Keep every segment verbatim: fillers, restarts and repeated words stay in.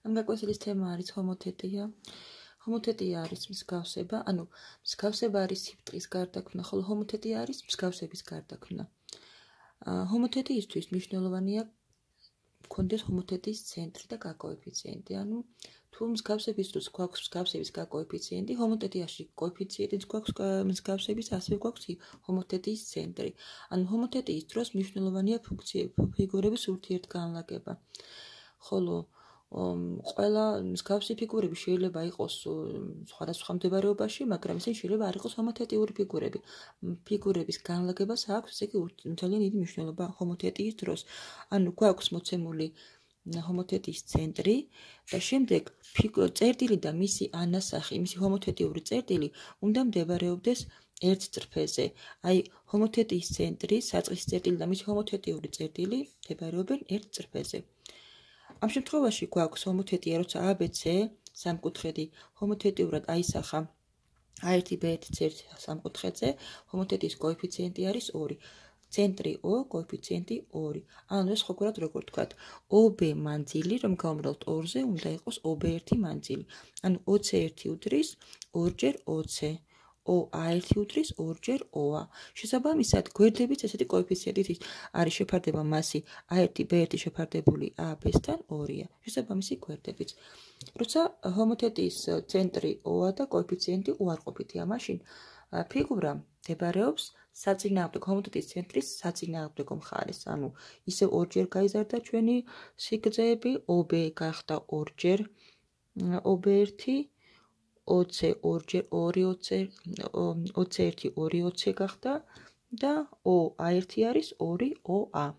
ამ გაკვეთილის თემა არის ჰომოთეტია. ჰომოთეტია არის მსგავსება, ანუ მსგავსება არის სიბრტყის გარდაქმნა, ხოლო ჰომოთეტია არის მსგავსების გარდაქმნა. ჰომოთეტიისთვის მნიშვნელოვანია გქონდეს ჰომოთეტიის ცენტრი და გაკოეფიციენტი, ანუ თუ მსგავსების დროს გვაქვს მსგავსების გაკოეფიციენტი, ჰომოთეტიაში კოეფიციენტიც გვაქვს მსგავსების, ასევე გვაქვს ჰომოთეტიის ცენტრი. ანუ ჰომოთეტიის დროს მნიშვნელოვანია ფიგურების ურთიერთგანლაგება. ხოლო ყველა მსგავსი ფიგურები შეიძლება იყოს სხვადასხვა მდებარეობაში, მაგრამ ისინი შეიძლება არ იყოს ჰომოთეტიური ფიგურები. ფიგურების განლაგებას აქვს ესე იგი ძალიან დიდი მნიშვნელობა ჰომოთეტიის დროს. ანუ გვაქვს მოცემული ჰომოთეტიის ცენტრი და შემდეგ წერტილი და მისი ანასახი, მისი ჰომოთეტიური წერტილი უნდა მდებარეობდეს ერთ წრფეზე. აი ჰომოთეტიის ცენტრი, საწყისი წერტილი და მისი ჰომოთეტიური წერტილი მდებარეობენ ერთ წრფეზე. ამ შემთხვევაში გვაქვს ჰომოთეტია, როცა A B C სამკუთხედი ჰომოთეტიურად აისახა A one B one C სამკუთხედზე, ჰომოთეტიის კოეფიციენტი არის ორი. ცენტრი O, კოეფიციენტი ორი. ანუ ეს ხოგურად როგორ ვთქვათ, O B მანძილი, რომ გავუმრავლოთ ორზე, უნდა იყოს O B one მანძილი. ანუ O C one უდრის ორჯერ O C. O A one უდრის ორჯერ O A. შესაბამისად, გვერდებიც ესეთი კოეფიციენტით არის შეფარდება მასი A one B one შეფარდებული A B-სთან ორია. შესაბამისი გვერდებიც. როცა ჰომოთეტიის ცენტრი O A და კოეფიციენტი უარყოფითია, მაშინ ფიგურა მდებარეობს საწინააღმდეგო ჰომოთეტიის ცენტრის საწინააღმდეგო მხარეს. ანუ ისევ ორჯერ გაიზარდა ჩვენი სიგრძეები, O B გახდა ორჯერ O B one, O C ორჯერ ორი O C, O C one ორი O C გახდა და O A one არის ორი O A.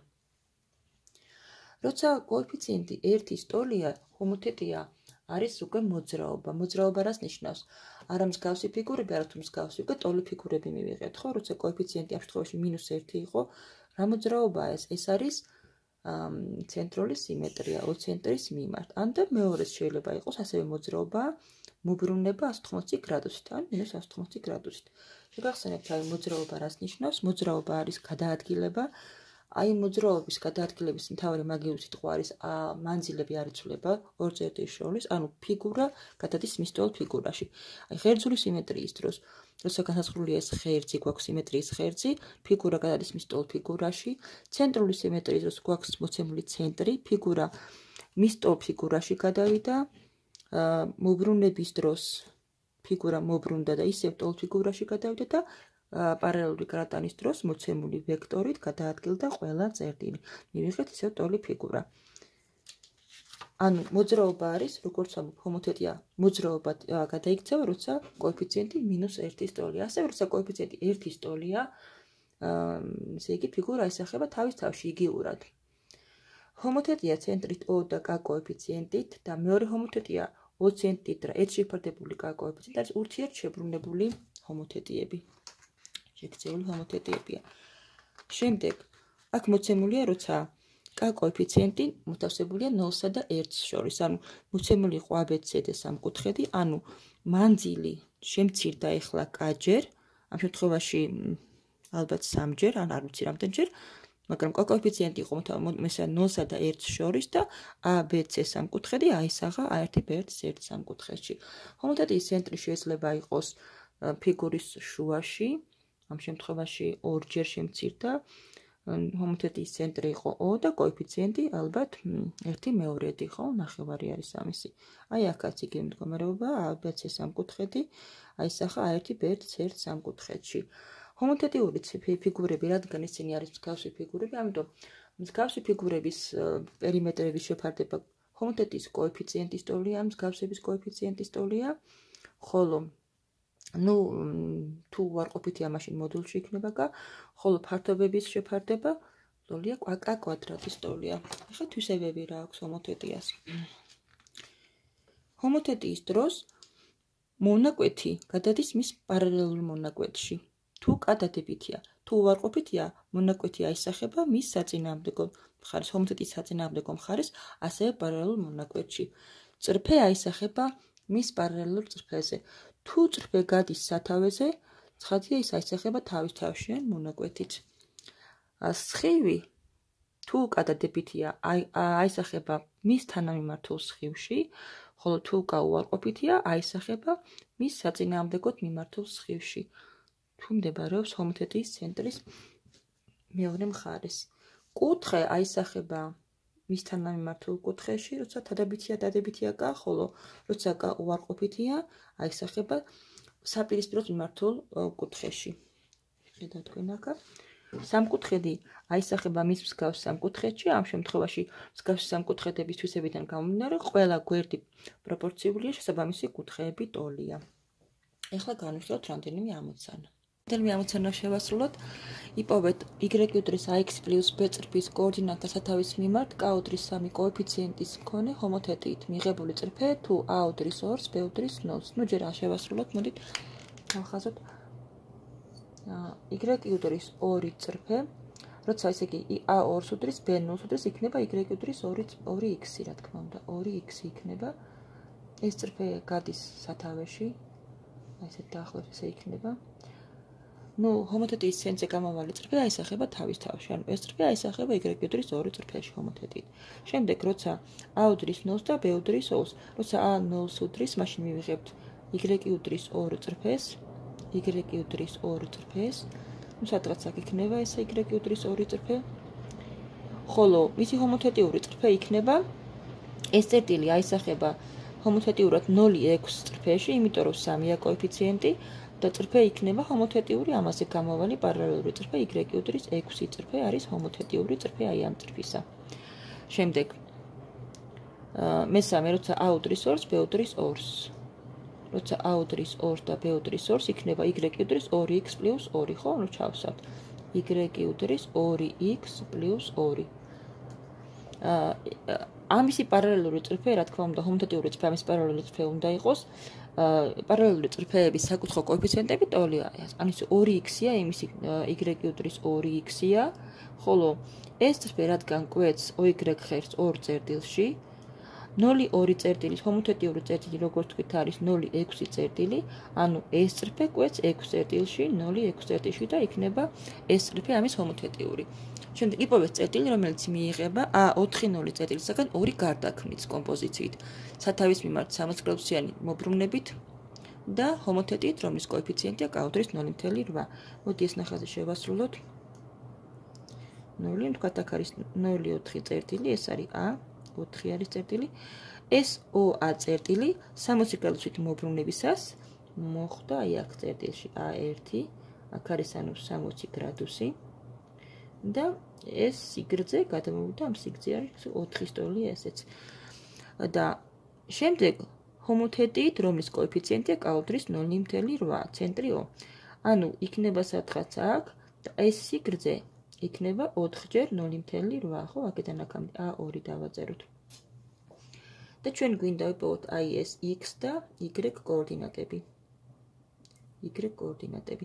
როცა კოეფიციენტი ერთის ტოლია, ჰომოთეტია არის უკვე მოძრაობა. მოძრაობა რას ნიშნავს? არა მსგავსი ფიგურები, არათუ მსგავსი უკვე ტოლი ფიგურები მივიღეთ, ხო? როცა კოეფიციენტი ამ შემთხვევაში მინუს ერთი იყო, რა მოძრაობაა ეს? ეს არის ცენტრული სიმეტრია, O ცენტრის მიმართ. ან და მეორეს შეიძლება იყოს ასევე მოძრაობა, მობრუნება one hundred eighty გრადუსით, ან მინუს one hundred eighty გრადუსით. შეგახსენებთ, აი მოძრაობა რას ნიშნავს? მოძრაობა არის გადაადგილება. აი მოძრაობის გადაადგილების მთავარი მაგიური სიტყვა არის მანძილები არ იცვლება ორ წერტილის შორის, ანუ ფიგურა გადადის მისდეველ ფიგურაში. აი ღერძული სიმეტრიის დროს, როცა განსაზღვრულია ეს ღერძი, გვაქვს სიმეტრიის ღერძი, ფიგურა გადადის მისდეველ ფიგურაში. ცენტრული სიმეტრიის დროს გვაქვს მოცემული ცენტრი, ფიგურა მისდეველ ფიგურაში გადავიდა. მობრუნების დროს ფიგურა მობრუნდა და ისევ ტოლ ფიგურაში გადავიდა და პარალელური გრატანის დროს მოცემული ვექტორით გადაადგილდა ყველა წერტილი. მივიღეთ ისევ ტოლი ფიგურა. ანუ მოძრაობა არის, როგორც ჰომოთეტია, მოძრაობა გადაიქცევა, როცა კოეფიციენტი მინუს ერთის ტოლია. ასევე როცა კოეფიციენტი ერთის ტოლია, ესე იგი ფიგურა ისახება თავის თავში იგივურად. ჰომოთეტია ცენტრით O და K კოეფიციენტით და მეორე ჰომოთეტია O ცენტრით და ერთ შეფარდებული K კოეფიციენტით არის ურთიერთშებრუნებული ჰომოთეტიები. შეგრძეული ჰომოთეტიებია. შემდეგ აქ მოცემულია, როცა K კოეფიციენტი მოთავსებულია ნოლსა და ერთს შორის, ანუ მოცემული იყო A B C D სამკუთხედი, ანუ მანძილი შემცირდა ეხლა K-ჯერ, ამ შემთხვევაში ალბათ სამჯერ, ან არ ვიცი რამდენჯერ, მაგრამ K კოეფიციენტი იყო ნოლსა და ერთს შორის და A B C სამკუთხედი აისახა A one B one C სამკუთხედში. ჰომოთეტიის ცენტრი შეიძლება იყოს ფიგურის შუაში, ამ შემთხვევაში ორჯერ შემცირდა, ჰომოთეტიის ცენტრი იყო O და კოეფიციენტი ალბათ ერთი მეორედი, ხო, ნახევარი არის ამისი. აი აქაც იგივე მდგომარეობა A B C სამკუთხედი აისახა A one B one C სამკუთხედში. ჰომოთეტიური ფიგურები, რადგან ისინი არის მსგავსი ფიგურები, ამიტომ მსგავსი ფიგურების პერიმეტრების შეფარდება ჰომოთეტიის კოეფიციენტის ტოლია, მსგავსების კოეფიციენტის ტოლია, ხოლო ну, თუ უარყოფითია, მაშინ მოდულში იქნება K, ხოლო ფართობების შეფარდება ტოლია K კვადრატის ტოლია. ახლა თვისებები რა აქვს ჰომოთეტიას. ჰომოთეტიის დროს მონაკვეთი გადადის მის პარალელურ მონაკვეთში. თუ K დადებითია, თუ უარყოფითია, მონაკვეთი აისახება მის საწინააღმდეგო მხარეს, ჰომოთეტიის საწინააღმდეგო მხარეს, ასევე პარალელურ მონაკვეთში. წრფე აისახება მის პარალელურ წრფეზე. თუ წრფე გადის სათავეზე, ცხადია ის აისახება თავის თავშიან მონაკვეთით. სხივი თუ კ დადებითია, აისახება მის თანამიმართულ სხივში, ხოლო თუ კ უარყოფითია, აისახება მის საწინააღმდეგოდ მიმართულ სხივში, თუ მდებარეობს ჰომოთეტიის ცენტრის მეორე მხარეს. კუთხე აისახება მის თანამიმართულ კუთხეში, როცა დადებითია, დადებითია კ, ხოლო როცა კ უარყოფითია, აისახება საპირისპიროდ მიმართულ კუთხეში. ხედავთ თქვენ აქ. სამკუთხედი აისახება მის მსგავს სამკუთხედში, ამ შემთხვევაში მსგავსი სამკუთხედების თვისებიდან გამომდინარე, ყველა გვერდი პროპორციულია, შესაბამისი კუთხეები ტოლია. ეხლა განვიხილოთ რამდენიმე ამოცანა. რამდენიმე ამოცანა შევასრულოთ. იპოვეთ y უდრის ax პლუს b წერტილის კოორდინატა სათავის მიმართ k უდრის სამი კოეფიციენტის მქონე ჰომოთეტიით მიღებული წერტილ თუ a უდრის ორს, b უდრის ნულს. ნუ ჯერ შევასრულოთ, მოდით გავხაზოთ y უდრის ორი წერტილ, როცა ესე იგი a ორს უდრის, b ნულს უდრის, იქნება y უდრის ორი x, რა თქმა უნდა, ორი x იქნება. ეს წერტილი გადის სათავეში, აი ესეთ დაახლოებით ესე იქნება. ნუ ჰომოთეტიის ცენტრზე გამავალი წერტილი აისახება თავის თავში, ანუ ეს წერტილი აისახება y უდრის ორი წერტილში ჰომოთეტიით. შემდეგ როცა a უდრის ნულს და b უდრის ორს, როცა a ნულს უდრის, მაშინ მივიღებთ y უდრის ორი წერტილს, y უდრის ორი წერტილს, ნუ სადღაც აქ იქნება ეს y უდრის ორი წერტილი. ხოლო მისი ჰომოთეტიური წერტილი იქნება ეს წერტილი აისახება ჰომოთეტიურად ნული ექვს წერტილში, იმიტომ რომ სამია კოეფიციენტი და წერტილი იქნება ჰომოთეტიური, ამაზე გამავალი პარალელური წერტილი y უდრის ექვსი წერტილი არის ჰომოთეტიური წერტილი აი ამ წერტილისა. შემდეგ მესამე, როცა a უდრის ორს, b უდრის ორს. როცა a უდრის ორს და b უდრის ორს, იქნება y უდრის ორი x პლუს ორი, ხო? ნუ ჩავსავთ. y უდრის ორი x პლუს ორი. ამისი პარალელური წერტილი, რა თქმა უნდა, ჰომოთეტიური წერტილი, ამის პარალელური წერტილი უნდა იყოს. პარალელური წერტილების საკუთხო კოეფიციენტები ტოლია. ანუ ის ორი x-ია, იმისი y უდრის ორი x-ია, ხოლო ეს წერტილი რადგან კვეთს y ხერხს ორ წერტილში, ნული ორი წერტილის ჰომოთეტიური წერტილი, როგორც თქვით, არის ნული ექვსი წერტილი, ანუ ეს წერტილი კვეთს ექვს წერტილში, ნული ექვს წერტილში და იქნება ეს წერტილი ამის ჰომოთეტიური. შემდეგ იპოვეთ წერტილი, რომელიც მიიღება a ოთხი ნული წერტილისაგან ორი გარდაქმნით კომპოზიციით, სათავის მიმართ სამოცი გრადუსიანი მობრუნებით და ჰომოთეტიით, რომლის კოეფიციენტია k უდრის ნული ათეული რვა. მოდი ეს ნახაზი შევასრულოთ. ნული, თქვათ აქ არის ნული ოთხი წერტილი, ეს არის a, ოთხი არის წერტილი. ეს o-a წერტილი სამოცი გრადუსით მობრუნებისას მოხვდა აი აქ წერტილში a ერთი, აქ არის ანუ სამოცი გრადუსი. და ეს სიგრძე გადამოვიდა, ამ სიგრძე არის ოთხის ტოლია ესეც. და შემდეგ ჰომოთეტიით, რომლის კოეფიციენტია k უდრის ნული ათეული რვა, ცენტრი O. ანუ იქნება სადღაც აქ და ეს სიგრძე იქნება ოთხჯერ ნული ათეული რვა, ხო? აქედან აქამდე a ორი დავაწეროთ. და ჩვენ გვინდა ვიპოვოთ აი ეს x და y კოორდინატები. y კოორდინატები.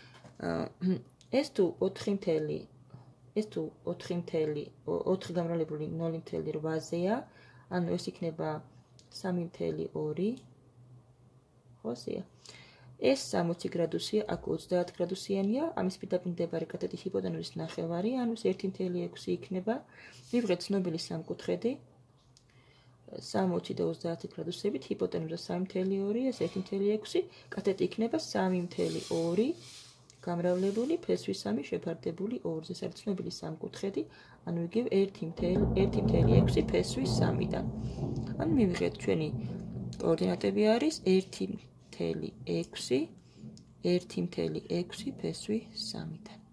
ეს თუ ოთხი ათეული ეს თუ ოთხი ათეული ოთხი გამრავლებული ნული ათეული რვაზეა, ანუ ეს იქნება სამი ათეული ორი, ხო ასეა. ეს სამოცი გრადუსია, აქ ოცდაათ გრადუსიანია, ამის პირდაპირ კათეტის ჰიპოტენუზის ნახევარი, ანუ ერთი ათეული ექვსი იქნება. მივიღეთ ცნობილი სამკუთხედი, სამოცი და ოცდაათი გრადუსებით, ჰიპოტენუზა სამი ათეული ორი, ეს ერთი ათეული ექვსი, კათეტი იქნება სამი ათეული ორი გამრავლებული ფესვის სამი შეფარდებული ორზე, ეს არის ცნობილი სამკუთხედი, ანუ იგივე ერთი ათეული ექვსი ფესვის სამიდან. ანუ მივიღეთ ჩვენი კოორდინატები არის ერთი ათეული ექვსი, ერთი ათეული ექვსი ფესვის სამიდან.